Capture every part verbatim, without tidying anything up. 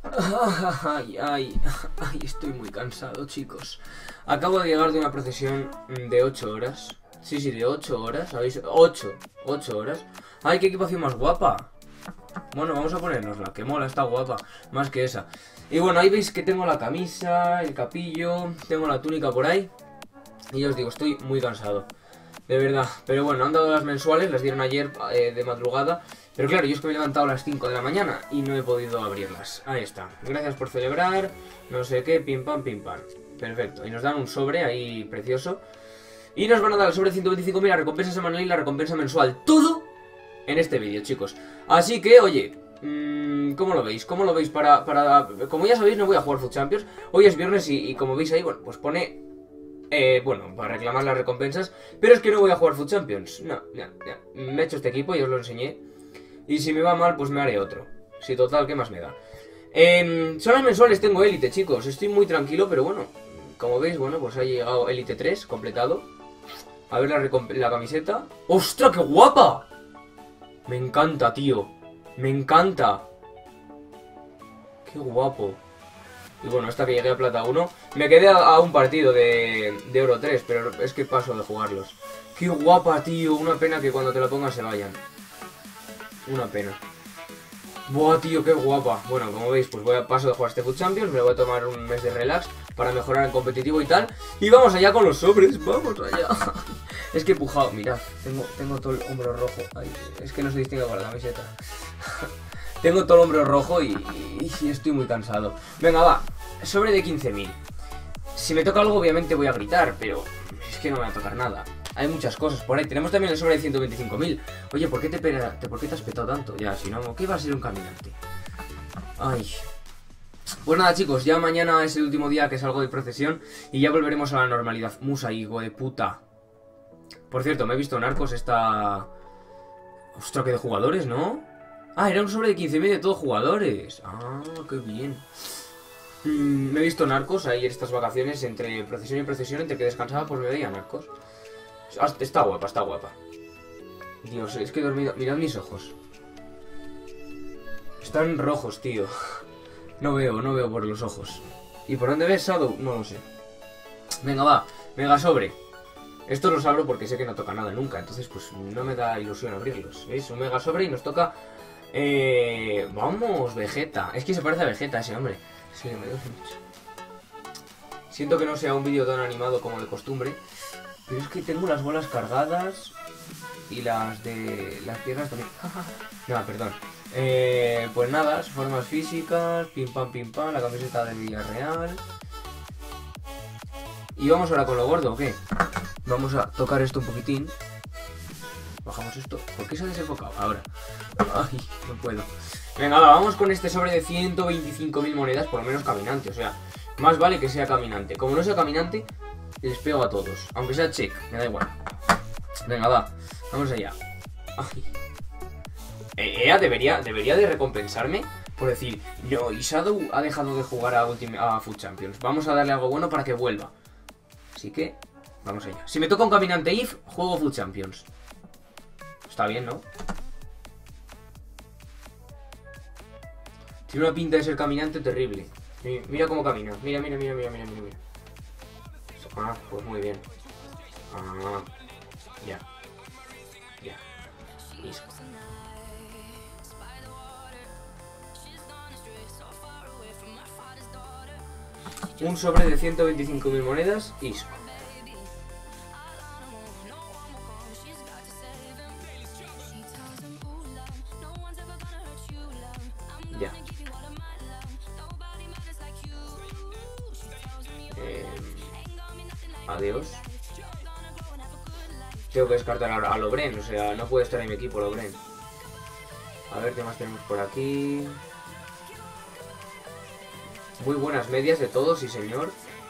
Ay, ay, ay, estoy muy cansado, chicos. Acabo de llegar de una procesión de ocho horas. Sí, sí, de ocho horas, ¿sabéis? ocho, ocho horas. Ay, qué equipación más guapa. Bueno, vamos a ponérnosla, que mola, está guapa. Más que esa. Y bueno, ahí veis que tengo la camisa, el capillo, tengo la túnica por ahí. Y ya os digo, estoy muy cansado. De verdad, pero bueno, han dado las mensuales, las dieron ayer eh, de madrugada. Pero claro, yo es que me he levantado a las cinco de la mañana y no he podido abrirlas. Ahí está, gracias por celebrar, no sé qué, pim pam, pim pam. Perfecto, y nos dan un sobre ahí precioso. Y nos van a dar el sobre ciento veinticinco mil, la recompensa semanal y la recompensa mensual. Todo en este vídeo, chicos. Así que, oye, mmm, ¿cómo lo veis? ¿Cómo lo veis para, para...? Como ya sabéis, no voy a jugar Food Champions. Hoy es viernes y, y como veis ahí, bueno, pues pone... Eh, bueno, para reclamar las recompensas. Pero es que no voy a jugar Food Champions. No, ya, ya. Me he hecho este equipo y os lo enseñé. Y si me va mal, pues me haré otro. Si total, ¿qué más me da? Eh, son las mensuales, tengo élite, chicos. Estoy muy tranquilo, pero bueno. Como veis, bueno, pues ha llegado élite tres, completado. A ver la, la camiseta. ¡Ostras, qué guapa! Me encanta, tío. Me encanta. Qué guapo. Y bueno, esta que llegué a plata uno. Me quedé a, a un partido de, de oro tres, pero es que paso de jugarlos. Qué guapa, tío. Una pena que cuando te la pongas se vayan. Una pena. Buah, tío, qué guapa. Bueno, como veis, pues voy a paso de jugar este Food Champions. Me voy a tomar un mes de relax para mejorar en competitivo y tal. Y vamos allá con los sobres. Vamos allá. Es que he pujado, mirad. Tengo, tengo todo el hombro rojo. Ay, es que no se distingue con la camiseta. Tengo todo el hombro rojo y, y, y estoy muy cansado. Venga, va. Sobre de quince mil. Si me toca algo, obviamente voy a gritar, pero es que no me va a tocar nada. Hay muchas cosas por ahí. Tenemos también el sobre de ciento veinticinco mil. Oye, ¿por qué te, pera, ¿por qué te has petado tanto? Ya, si no, ¿qué iba a ser un caminante? Ay. Pues nada, chicos, ya mañana es el último día que salgo de procesión y ya volveremos a la normalidad. Musa, hijo de puta. Por cierto, me he visto Narcos esta... Ostras, que de jugadores, ¿no? Ah, era un sobre de quince mil de todos jugadores. Ah, qué bien. Mm, me he visto Narcos ahí en estas vacaciones, entre procesión y procesión, entre que descansaba, pues me veía Narcos. Está guapa, está guapa. Dios, es que he dormido. Mirad mis ojos. Están rojos, tío. No veo, no veo por los ojos. ¿Y por dónde ves Shadow? No lo sé. Venga, va. Mega sobre. Esto los abro porque sé que no toca nada nunca. Entonces, pues no me da ilusión abrirlos. ¿Veis? Un mega sobre y nos toca... Eh... Vamos, Vegeta. Es que se parece a Vegeta ese hombre. Sí, me gusta mucho. Siento que no sea un vídeo tan animado como de costumbre. Pero es que tengo las bolas cargadas y las de las piernas también. No, perdón. Eh, pues nada, formas físicas, pim pam pim pam, la camiseta de Villarreal. Y vamos ahora con lo gordo, ¿o qué? Vamos a tocar esto un poquitín. Bajamos esto. ¿Por qué se ha desenfocado? Ahora. Ay, no puedo. Venga, va, vamos con este sobre de ciento veinticinco mil monedas, por lo menos caminante. O sea, más vale que sea caminante. Como no sea caminante... Les pego a todos, aunque sea check, me da igual. Venga, va, vamos allá. Ay. E A debería, debería de recompensarme por decir, no, y Shadow ha dejado de jugar a, Ultimate, a Food Champions. Vamos a darle algo bueno para que vuelva. Así que, vamos allá. Si me toca un caminante I F, juego Food Champions. Está bien, ¿no? Tiene una pinta de ser caminante terrible. Mira cómo camina, mira, mira, mira, mira, mira, mira. Ah, pues muy bien. Ah, ya. Ya. Listo. Un sobre de ciento veinticinco mil monedas, Isco. Ya. Eh... Adiós. Tengo que descartar a, a Lobren, o sea, no puede estar en mi equipo Lobren. A ver qué más tenemos por aquí. Muy buenas medias de todos, sí señor.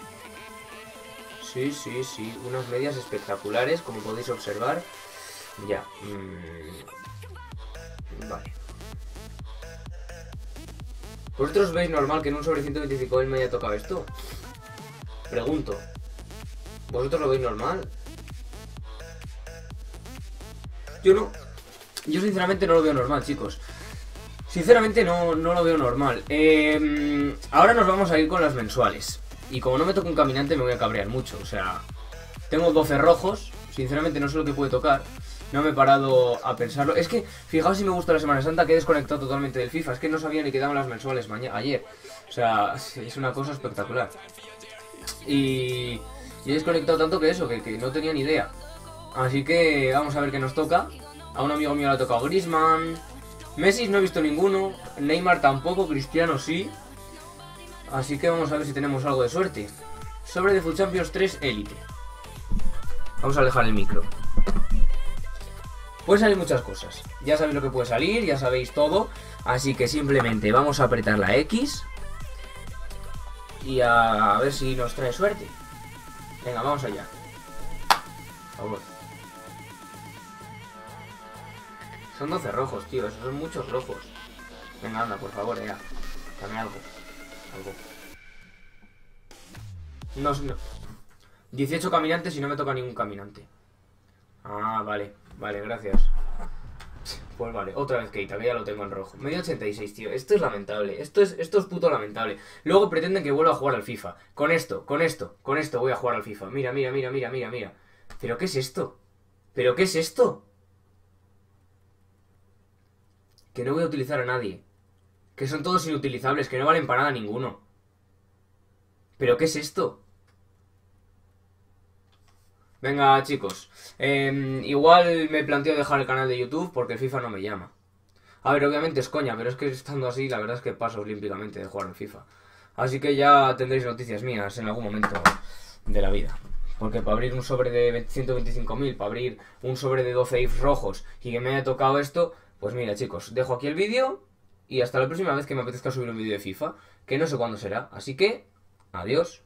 Sí, sí, sí, unas medias espectaculares, como podéis observar. Ya. Mmm... Vale. ¿Vosotros veis normal que en un sobre ciento veinticinco mil me haya tocado esto? Pregunto. ¿Vosotros lo veis normal? Yo no. Yo sinceramente no lo veo normal, chicos. Sinceramente no, no lo veo normal. Eh, ahora nos vamos a ir con las mensuales. Y como no me toca un caminante me voy a cabrear mucho. O sea, tengo doce rojos. Sinceramente no sé lo que puede tocar. No me he parado a pensarlo. Es que, fijaos si me gusta la Semana Santa, que he desconectado totalmente del FIFA. Es que no sabía ni que daban las mensuales mañana, ayer. O sea, es una cosa espectacular. Y, y he desconectado tanto que eso, que, que no tenía ni idea. Así que vamos a ver qué nos toca. A un amigo mío le ha tocado Griezmann. Messi no he visto ninguno. Neymar tampoco, Cristiano sí. Así que vamos a ver si tenemos algo de suerte. Sobre de Foot Champions tres Elite. Vamos a alejar el micro. Pueden salir muchas cosas. Ya sabéis lo que puede salir, ya sabéis todo. Así que simplemente vamos a apretar la X. Y a, a ver si nos trae suerte. Venga, vamos allá. Por favor. Son doce rojos, tío. Esos son muchos rojos. Venga, anda, por favor, ya. Dame algo. Algo. No, no. dieciocho caminantes y no me toca ningún caminante. Ah, vale. Vale, gracias. Pues vale, otra vez Keita, que ya lo tengo en rojo. Medio ochenta y seis, tío. Esto es lamentable. Esto es, esto es puto lamentable. Luego pretenden que vuelva a jugar al FIFA. Con esto, con esto, con esto voy a jugar al FIFA. Mira, mira, mira, mira, mira, mira. ¿Pero qué es esto? ¿Pero qué es esto? Que no voy a utilizar a nadie. Que son todos inutilizables, que no valen para nada ninguno. ¿Pero qué es esto? Venga, chicos. Eh, igual me planteo dejar el canal de YouTube porque el FIFA no me llama. A ver, obviamente es coña, pero es que estando así, la verdad es que paso olímpicamente de jugar al FIFA. Así que ya tendréis noticias mías en algún momento de la vida. Porque para abrir un sobre de ciento veinticinco mil, para abrir un sobre de doce ifs rojos y que me haya tocado esto, pues mira, chicos, dejo aquí el vídeo y hasta la próxima vez que me apetezca subir un vídeo de FIFA, que no sé cuándo será. Así que, adiós.